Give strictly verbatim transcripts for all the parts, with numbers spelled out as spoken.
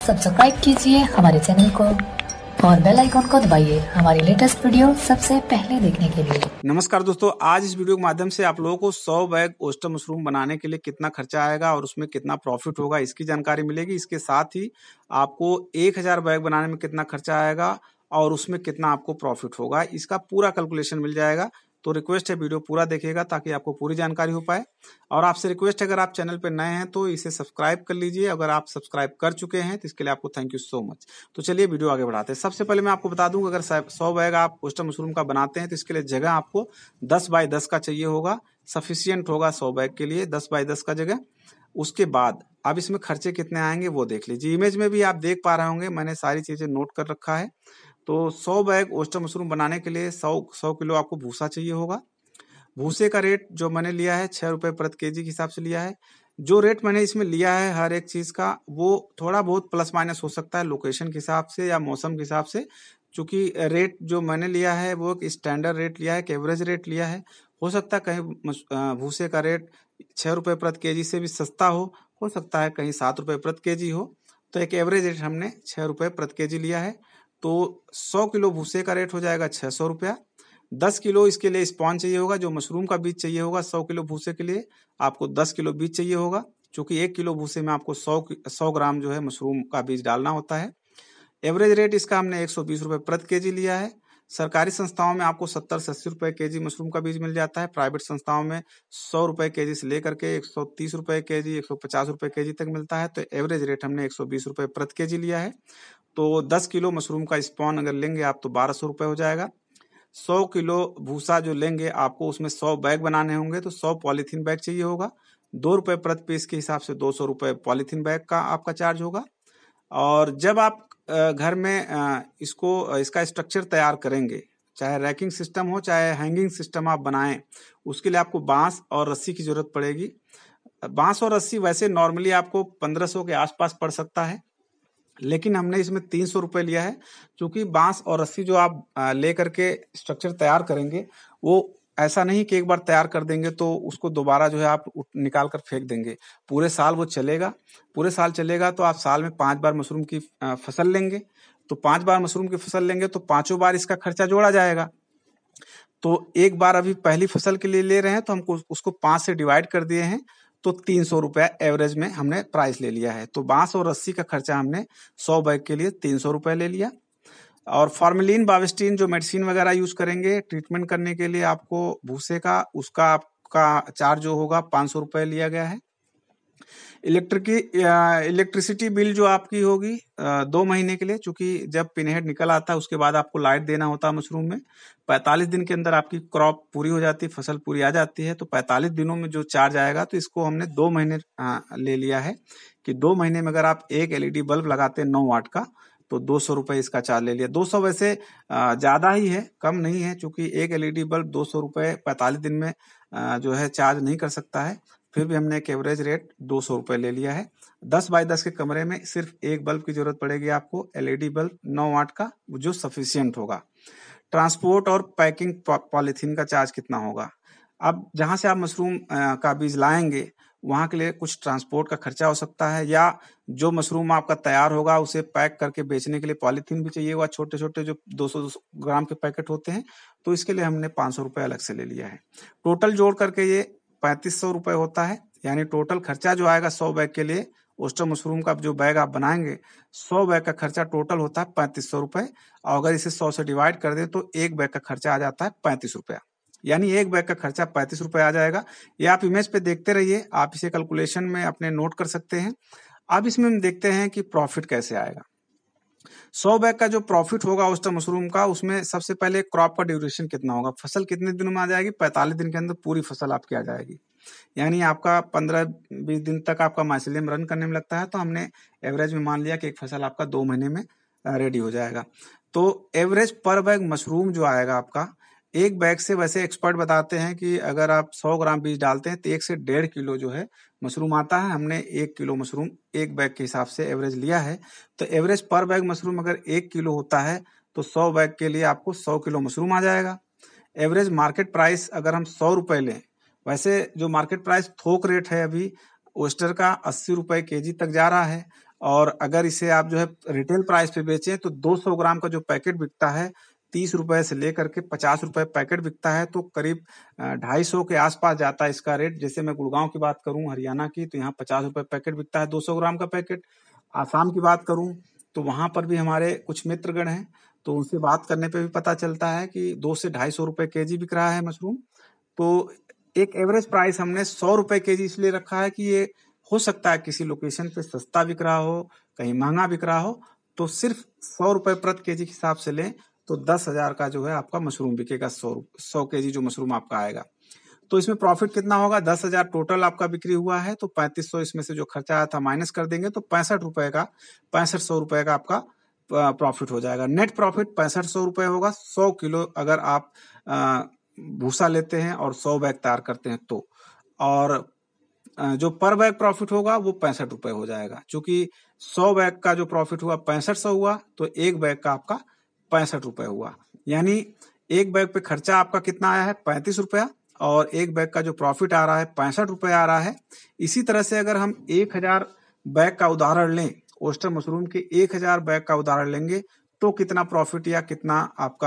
Subscribe कीजिए हमारे channel को और बेल आइकॉन को दबाइए हमारी लेटेस्ट वीडियो सबसे पहले देखने के लिए। नमस्कार दोस्तों, आज इस वीडियो के माध्यम से आप लोगों को सौ बैग ओस्टर मशरूम बनाने के लिए कितना खर्चा आएगा और उसमें कितना प्रॉफिट होगा इसकी जानकारी मिलेगी। इसके साथ ही आपको एक हज़ार बैग बनाने में कितना खर्चा आएगा और उसमें कितना आपको प्रॉफिट होगा, इसका पूरा कैलकुलेशन मिल जाएगा। तो रिक्वेस्ट है वीडियो पूरा देखिएगा ताकि आपको पूरी जानकारी हो पाए। और आपसे रिक्वेस्ट है, अगर आप चैनल पर नए हैं तो इसे सब्सक्राइब कर लीजिए। अगर आप सब्सक्राइब कर चुके हैं तो इसके लिए आपको थैंक यू सो मच। तो चलिए वीडियो आगे बढ़ाते हैं। सबसे पहले मैं आपको बता दूं, अगर सौ बैग आप ओस्टर मशरूम का बनाते हैं तो इसके लिए जगह आपको दस बाई दस का चाहिए होगा। सफिशियंट होगा सौ बैग के लिए दस बाई दस का जगह। उसके बाद अब इसमें खर्चे कितने आएंगे वो देख लीजिए। इमेज में भी आप देख पा रहे होंगे, मैंने सारी चीजें नोट कर रखा है। तो सौ बैग ओस्टर मशरूम बनाने के लिए सौ सौ किलो आपको भूसा चाहिए होगा। भूसे का रेट जो मैंने लिया है छह रुपए प्रति केजी के हिसाब से लिया है। जो रेट मैंने इसमें लिया है हर एक चीज का वो थोड़ा बहुत प्लस माइनस हो सकता है लोकेशन के हिसाब से या मौसम के हिसाब से, क्योंकि रेट जो मैंने लिया है वो एक स्टैंडर्ड रेट लिया है, एक एवरेज रेट लिया है। हो सकता है कहीं भूसे का रेट छह रुपए प्रति केजी से भी सस्ता हो हो सकता है कहीं सात रुपए प्रति केजी हो। तो एक एवरेज रेट हमने छह रुपए प्रति केजी लिया है। तो सौ किलो भूसे का रेट हो जाएगा छह सौ रुपया। दस किलो इसके लिए स्पॉन्ज चाहिए होगा, जो मशरूम का बीज चाहिए होगा। सौ किलो भूसे के लिए आपको दस किलो बीज चाहिए होगा, क्योंकि एक किलो भूसे में आपको सौ सौ ग्राम जो है मशरूम का बीज डालना होता है। एवरेज रेट इसका हमने एक सौ बीस रुपए प्रति केजी लिया है। सरकारी संस्थाओं में आपको सत्तर से अस्सी रुपए केजी मशरूम का बीज मिल जाता है। प्राइवेट संस्थाओं में सौ रुपए केजी से लेकर के एक सौ तीस रुपए केजी, एक सौ पचास रुपए केजी तक मिलता है। तो एवरेज रेट हमने एक सौ बीस रुपए प्रति केजी लिया है। तो दस किलो मशरूम का स्पॉन अगर लेंगे आप तो बारह सौ रुपए हो जाएगा। सौ किलो भूसा जो लेंगे आपको उसमें सौ बैग बनाने होंगे तो सौ पॉलीथीन बैग चाहिए होगा। दो रुपए प्रति पीस के हिसाब से दो सौ रुपए पॉलीथीन बैग का आपका चार्ज होगा। और जब आप घर में इसको इसका स्ट्रक्चर तैयार करेंगे, चाहे रैकिंग सिस्टम हो चाहे हैंगिंग सिस्टम आप बनाएं, उसके लिए आपको बांस और रस्सी की जरूरत पड़ेगी। बांस और रस्सी वैसे नॉर्मली आपको पंद्रह सौ के आसपास पड़ सकता है, लेकिन हमने इसमें तीन सौ रुपए लिया है, क्योंकि बांस और रस्सी जो आप ले करके स्ट्रक्चर तैयार करेंगे वो ऐसा नहीं कि एक बार तैयार कर देंगे तो उसको दोबारा जो है आप निकाल कर फेंक देंगे। पूरे साल वो चलेगा। पूरे साल चलेगा तो आप साल में पांच बार मशरूम की फसल लेंगे। तो पांच बार मशरूम की फसल लेंगे तो पांचों बार इसका खर्चा जोड़ा जाएगा। तो एक बार अभी पहली फसल के लिए ले रहे हैं तो हमको उसको पांच से डिवाइड कर दिए हैं, तो तीन सौ रुपया एवरेज में हमने प्राइस ले लिया है। तो बांस और रस्सी का खर्चा हमने सौ बैग के लिए तीन सौ रुपए ले लिया। और फॉर्मेलिन बाविस्टिन जो मेडिसिन वगैरह यूज करेंगे ट्रीटमेंट करने के लिए आपको भूसे का, उसका आपका चार्ज जो होगा पाँच सौ रुपए लिया गया है। इलेक्ट्रिक इलेक्ट्रिसिटी बिल जो आपकी होगी दो महीने के लिए, चूंकि जब पिनहेड निकल आता है उसके बाद आपको लाइट देना होता है मशरूम में। पैंतालीस दिन के अंदर आपकी क्रॉप पूरी हो जाती है, फसल पूरी आ जाती है। तो पैंतालीस दिनों में जो चार्ज आएगा तो इसको हमने दो महीने ले लिया है कि दो महीने में अगर आप एक एलईडी बल्ब लगाते हैं नौ वाट का तो दो सौ रुपए इसका चार्ज ले लिया। दो सौ वैसे ज्यादा ही है, कम नहीं है, क्योंकि एक एलईडी बल्ब दो सौ रुपए पैंतालीस दिन में जो है चार्ज नहीं कर सकता है। फिर भी हमने एक एवरेज रेट दो सौ रुपए ले लिया है। दस बाई दस के कमरे में सिर्फ एक बल्ब की जरूरत पड़ेगी आपको, एलईडी बल्ब नौ वाट का, जो सफिशियंट होगा। ट्रांसपोर्ट और पैकिंग पॉलीथीन का चार्ज कितना होगा? अब जहां से आप मशरूम का बीज लाएंगे वहां के लिए कुछ ट्रांसपोर्ट का खर्चा हो सकता है, या जो मशरूम आपका तैयार होगा उसे पैक करके बेचने के लिए पॉलीथीन भी चाहिए होगा, छोटे छोटे जो दो सौ ग्राम के पैकेट होते हैं। तो इसके लिए हमने पाँच सौ रुपए अलग से ले लिया है। टोटल जोड़ करके ये पैंतीस सौ रुपए होता है। यानी टोटल खर्चा जो आएगा सौ बैग के लिए, ओस्टर मशरूम का जो बैग आप बनाएंगे सौ बैग का खर्चा टोटल होता है पैंतीस सौ रुपए। और अगर इसे सौ से डिवाइड कर दे तो एक बैग का खर्चा आ जाता है पैंतीस रुपया। यानी एक बैग का खर्चा पैंतीस रुपए आ जाएगा। ये आप इमेज पे देखते रहिए, आप इसे कैलकुलेशन में अपने नोट कर सकते हैं। अब इसमें हम देखते हैं कि प्रॉफिट कैसे आएगा। सौ बैग का जो प्रॉफिट होगा ओस्टर मशरूम का, उसमें सबसे पहले क्रॉप का ड्यूरेशन कितना होगा, फसल कितने दिनों में आ जाएगी? पैंतालीस दिन के अंदर पूरी फसल आपकी आ जाएगी। यानी आपका पंद्रह बीस दिन तक आपका माइसेलियम रन करने में लगता है, तो हमने एवरेज में मान लिया कि एक फसल आपका दो महीने में रेडी हो जाएगा। तो एवरेज पर बैग मशरूम जो आएगा आपका, एक बैग से वैसे एक्सपर्ट बताते हैं कि अगर आप सौ ग्राम बीज डालते हैं तो एक से डेढ़ किलो जो है मशरूम आता है। हमने एक किलो मशरूम एक बैग के हिसाब से एवरेज लिया है। तो एवरेज पर बैग मशरूम अगर एक किलो होता है तो सौ बैग के लिए आपको सौ किलो मशरूम आ जाएगा। एवरेज मार्केट प्राइस अगर हम सौ रुपए लें, वैसे जो मार्केट प्राइस थोक रेट है अभी ओस्टर का अस्सी रुपए केजी तक जा रहा है, और अगर इसे आप जो है रिटेल प्राइस पे बेचें तो दो सौ ग्राम का जो पैकेट बिकता है तीस रुपए से लेकर के पचास रुपए पैकेट बिकता है, तो करीब ढाई सौ के आसपास जाता है इसका रेट। जैसे मैं गुड़गांव की बात करूं, हरियाणा की, तो यहाँ पचास रुपए पैकेट बिकता है दो सौ ग्राम का पैकेट। आसाम की बात करूं तो वहां पर भी हमारे कुछ मित्रगण हैं, तो उनसे बात करने पे भी पता चलता है कि दो से ढाई सौ रुपए के जी बिक रहा है मशरूम। तो एक एवरेज प्राइस हमने सौ रुपए के जी इसलिए रखा है कि ये हो सकता है किसी लोकेशन पे सस्ता बिक रहा हो, कहीं महंगा बिक रहा हो, तो सिर्फ सौ रुपए प्रति के जी के हिसाब से लें तो दस हजार का जो है आपका मशरूम बिकेगा, सौ सौ के जी जो मशरूम आपका आएगा। तो इसमें प्रॉफिट कितना होगा, दस हजार टोटल आपका बिक्री हुआ है, तो पैंतीस सौ इसमें से जो खर्चा आया था माइनस कर देंगे तो पैंसठ रुपए का पैंसठ सौ रुपए का आपका प्रॉफिट हो जाएगा। नेट प्रॉफिट पैंसठ सौ रुपए होगा सौ किलो अगर आप भूसा लेते हैं और सौ बैग तैयार करते हैं तो, और जो पर बैग प्रॉफिट होगा वो पैंसठ रुपए हो जाएगा। क्योंकि सौ बैग का जो प्रॉफिट हुआ पैंसठ सौ हुआ तो एक बैग का आपका पैंसठ रुपए हुआ, यानी एक बैग पे खर्चा आपका कितना आया है पैंतीस रुपया और एक बैग का जो प्रॉफिट आ रहा है पैंसठ रुपए आ रहा है। इसी तरह से अगर हम एक हजार बैग का उदाहरण लें, ओस्टर मशरूम के एक हजार बैग का उदाहरण लेंगे तो कितना प्रॉफिट या कितना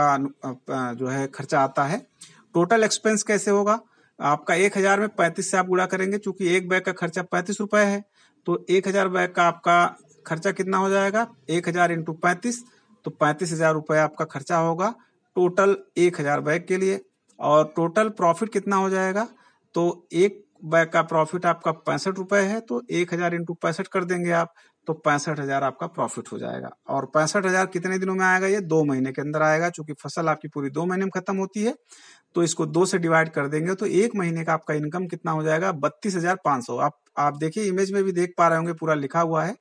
आपका जो है खर्चा आता है। टोटल एक्सपेंस कैसे होगा, आपका एक हजार में पैंतीस से आप गुणा करेंगे, चूंकि एक बैग का खर्चा पैंतीस रुपए है तो एक हजार बैग का आपका खर्चा कितना हो जाएगा, एक हजार इंटू पैंतीस, तो पैंतीस हजार रुपए आपका खर्चा होगा टोटल एक हजार बैग के लिए। और टोटल प्रॉफिट कितना हो जाएगा, तो एक बैग का प्रॉफिट आपका पैंसठ रुपए है तो एक हजार इंटू पैंसठ कर देंगे आप, तो पैंसठ हजार आपका प्रॉफिट हो जाएगा। और पैंसठ हजार कितने दिनों में आएगा, ये दो महीने के अंदर आएगा। चूंकि फसल आपकी पूरी दो महीने में खत्म होती है तो इसको दो से डिवाइड कर देंगे तो एक महीने का आपका इनकम कितना हो जाएगा, बत्तीस हजार पांच सौ। आप आप देखिए इमेज में भी देख पा रहे होंगे, पूरा लिखा हुआ है।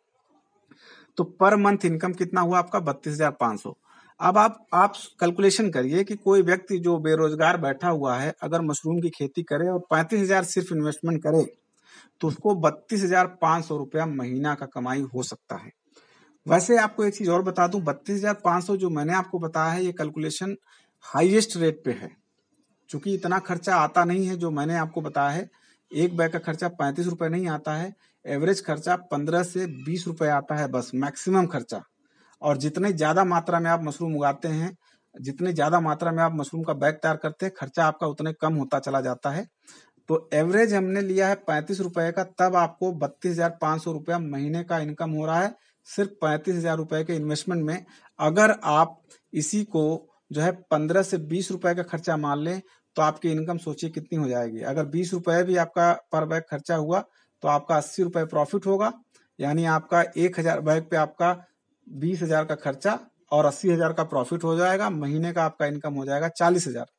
तो पर मंथ इनकम कितना हुआ आपका, बत्तीस हजार पांच सौ। अब आप आप कैलकुलेशन करिए कि कोई व्यक्ति जो बेरोजगार बैठा हुआ है अगर मशरूम की खेती करे और पैंतीस हजार सिर्फ इन्वेस्टमेंट करे तो उसको बत्तीस हजार पांच सौ रुपया महीना का कमाई हो सकता है। वैसे आपको एक चीज और बता दूं, बत्तीस हजार पांच सौ जो मैंने आपको बताया है ये कैलकुलेशन हाईएस्ट रेट पे है, क्योंकि इतना खर्चा आता नहीं है जो मैंने आपको बताया है। एक बैग का खर्चा पैंतीस रुपए नहीं आता है, एवरेज खर्चा पंद्रह से बीस रुपए आता है बस, मैक्सिमम खर्चा। और जितने ज्यादा मात्रा में आप मशरूम उगाते हैं, जितने ज्यादा मात्रा में आप मशरूम का बैग तैयार करते हैं, खर्चा आपका उतने कम होता चला जाता है। तो एवरेज हमने लिया है पैंतीस रुपए का, तब आपको बत्तीस हजार पांच सौ रुपया महीने का इनकम हो रहा है सिर्फ पैंतीस हजार रुपए के इन्वेस्टमेंट में। अगर आप इसी को जो है पंद्रह से बीस रुपए का खर्चा मान लें तो आपकी इनकम सोचिए कितनी हो जाएगी। अगर बीस रुपए भी आपका पर बैग खर्चा हुआ तो आपका अस्सी रुपए प्रॉफिट होगा, यानी आपका एक हजार बैग पे आपका बीस हजार का खर्चा और अस्सी हजार का प्रॉफिट हो जाएगा। महीने का आपका इनकम हो जाएगा चालीस हजार।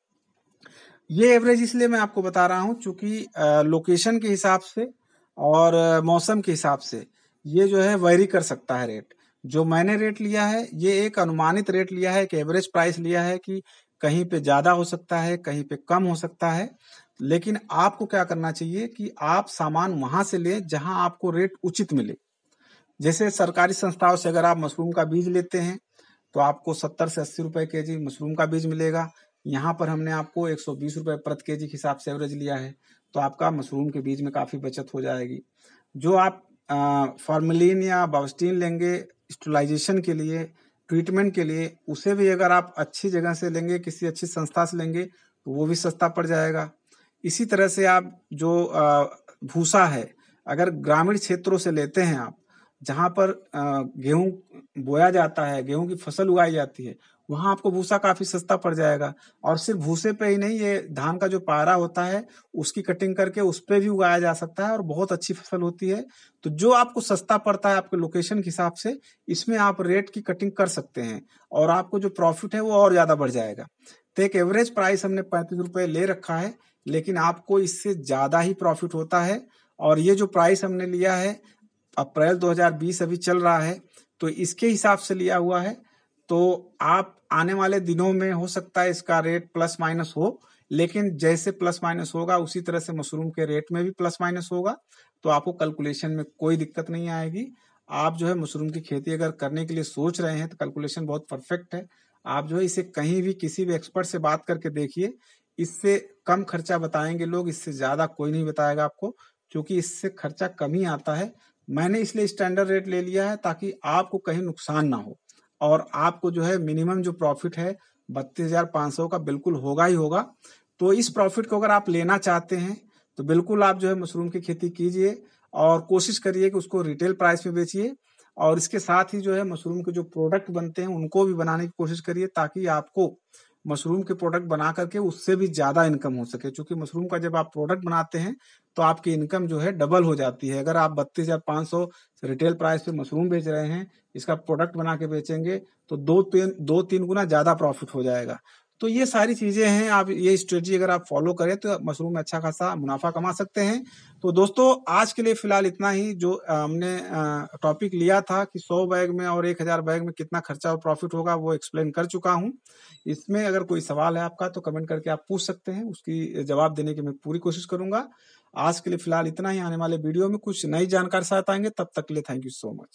ये एवरेज इसलिए मैं आपको बता रहा हूं चूंकि लोकेशन के हिसाब से और मौसम के हिसाब से ये जो है वेरी कर सकता है रेट। जो मैंने रेट लिया है ये एक अनुमानित रेट लिया है, एक एवरेज प्राइस लिया है कि कहीं पे ज्यादा हो सकता है, कहीं पे कम हो सकता है। लेकिन आपको क्या करना चाहिए कि आप सामान वहां से लें जहां आपको रेट उचित मिले। जैसे सरकारी संस्थाओं से अगर आप मशरूम का बीज लेते हैं तो आपको सत्तर से अस्सी रुपए के जी मशरूम का बीज मिलेगा। यहाँ पर हमने आपको एक सौ बीस रुपए प्रति के जी के हिसाब से एवरेज लिया है, तो आपका मशरूम के बीज में काफी बचत हो जाएगी। जो आप फॉर्मेलिन या बावस्टीन लेंगे स्टेरिलाइजेशन के लिए, ट्रीटमेंट के लिए, उसे भी अगर आप अच्छी जगह से लेंगे, किसी अच्छी संस्था से लेंगे तो वो भी सस्ता पड़ जाएगा। इसी तरह से आप जो भूसा है अगर ग्रामीण क्षेत्रों से लेते हैं आप, जहां पर गेहूं बोया जाता है, गेहूं की फसल उगाई जाती है, वहां आपको भूसा काफी सस्ता पड़ जाएगा। और सिर्फ भूसे पे ही नहीं, ये धान का जो पारा होता है उसकी कटिंग करके उस पे भी उगाया जा सकता है और बहुत अच्छी फसल होती है। तो जो आपको सस्ता पड़ता है आपके लोकेशन के हिसाब से, इसमें आप रेट की कटिंग कर सकते हैं और आपको जो प्रॉफिट है वो और ज्यादा बढ़ जाएगा। तो एक एवरेज प्राइस हमने पैंतीस रुपए ले रखा है, लेकिन आपको इससे ज्यादा ही प्रॉफिट होता है। और ये जो प्राइस हमने लिया है अप्रैल दो हजार बीस अभी चल रहा है, तो इसके हिसाब से लिया हुआ है। तो आप आने वाले दिनों में हो सकता है इसका रेट प्लस माइनस हो, लेकिन जैसे प्लस माइनस होगा उसी तरह से मशरूम के रेट में भी प्लस माइनस होगा। तो आपको कैलकुलेशन में कोई दिक्कत नहीं आएगी। आप जो है मशरूम की खेती अगर करने के लिए सोच रहे हैं तो कैलकुलेशन बहुत परफेक्ट है। आप जो है इसे कहीं भी किसी भी एक्सपर्ट से बात करके देखिए, इससे कम खर्चा बताएंगे लोग, इससे ज्यादा कोई नहीं बताएगा आपको, क्योंकि इससे खर्चा कम ही आता है। मैंने इसलिए स्टैंडर्ड रेट ले लिया है ताकि आपको कहीं नुकसान ना हो और आपको जो है मिनिमम जो प्रॉफिट है बत्तीस हजार पाँच सौ का बिल्कुल होगा ही होगा। तो इस प्रॉफिट को अगर आप लेना चाहते हैं तो बिल्कुल आप जो है मशरूम की खेती कीजिए और कोशिश करिए कि उसको रिटेल प्राइस में बेचिए और इसके साथ ही जो है मशरूम के जो प्रोडक्ट बनते हैं उनको भी बनाने की कोशिश करिए ताकि आपको मशरूम के प्रोडक्ट बना करके उससे भी ज्यादा इनकम हो सके। क्योंकि मशरूम का जब आप प्रोडक्ट बनाते हैं तो आपकी इनकम जो है डबल हो जाती है। अगर आप बत्तीस हजार पाँच सौ रिटेल प्राइस पे मशरूम बेच रहे हैं, इसका प्रोडक्ट बना के बेचेंगे तो दो तीन दो तीन गुना ज्यादा प्रॉफिट हो जाएगा। तो ये सारी चीजें हैं, आप ये स्ट्रेटजी अगर आप फॉलो करें तो मशरूम में अच्छा खासा मुनाफा कमा सकते हैं। तो दोस्तों आज के लिए फिलहाल इतना ही। जो अ, हमने टॉपिक लिया था कि सौ बैग में और एक हजार बैग में कितना खर्चा और प्रॉफिट होगा वो एक्सप्लेन कर चुका हूं। इसमें अगर कोई सवाल है आपका तो कमेंट करके आप पूछ सकते हैं, उसकी जवाब देने की मैं पूरी कोशिश करूंगा। आज के लिए फिलहाल इतना ही। आने वाले वीडियो में कुछ नई जानकारी साथ आएंगे, तब तक के लिए थैंक यू सो मच।